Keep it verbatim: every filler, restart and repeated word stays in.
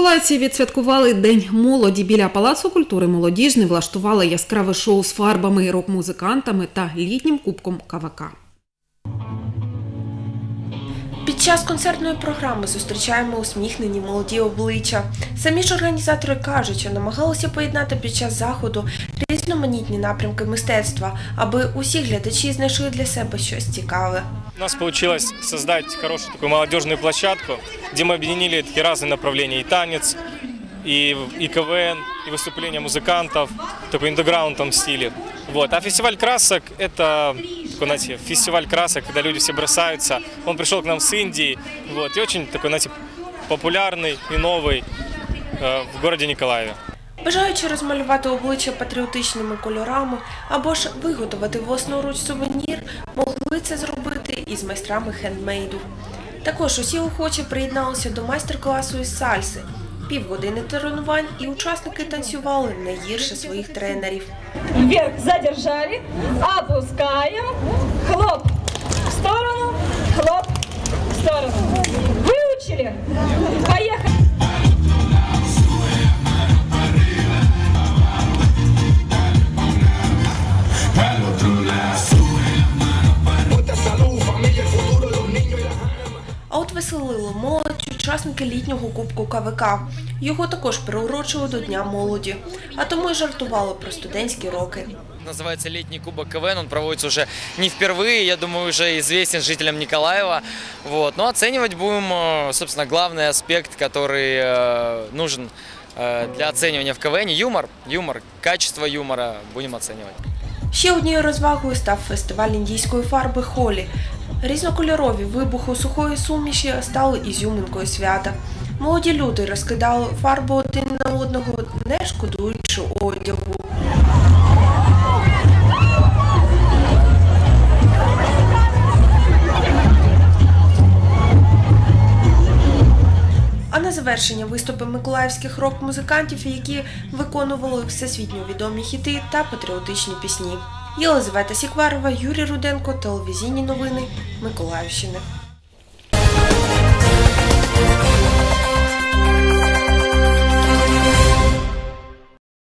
Миколаївці відсвяткували День молоді. Біля Палацу культури «Молодіжний» влаштували яскраве шоу з фарбами, рок-музикантами та літнім кубком КВК. Під час концертної програми зустрічаємо усміхнені молоді обличчя. Самі ж організатори кажуть, що намагалися поєднати під час заходу різноманітні напрямки мистецтва, аби усі глядачі знайшли для себе щось цікаве. У нас получилось создать хорошую такую молодежную площадку, где мы объединили такие разные направления: и танец, и, и КВН, и выступления музыкантов, в такой андеграундном стиле. Вот. А фестиваль красок – это такой, знаете, фестиваль красок, когда люди все бросаются. Он пришел к нам с Индии, вот, и очень такой, знаете, популярный и новый э, в городе Николаеве. Бажаючи розмалювати обличчя патріотичними кольорами або ж виготовити власноруч сувенір, могли це зробити із майстрами хендмейду. Також усі охочі приєдналися до майстер-класу із сальси. Півгодини тренувань і учасники танцювали не гірше своїх тренерів. Вверх задержали, опускаємо, хлоп в сторону, хлоп в сторону. Виучили? Поїхали! А от веселило молодь учасники літнього кубку КВК. Його також приурочили до Дня молоді, а тому й жартували про студентські роки. Называется летний кубок КВН, он проводится уже не впервые, я думаю, уже известен жителям Николаева. Вот. Но оценивать будем, собственно, главный аспект, который нужен для оценивания в КВН – юмор. Юмор, качество юмора будем оценивать. Ще однією розвагою став фестиваль індійської фарби «Холі». Різнокольорові вибухи сухої суміші стали ізюминкою свята. Молоді люди розкидали фарбу один на одного, не шкодуючи одягу. А на завершення виступи миколаївських рок-музикантів, які виконували всесвітньо відомі хіти та патріотичні пісні. Єлизавета Сікварова, Юрій Руденко, телевізійні новини Миколаївщини.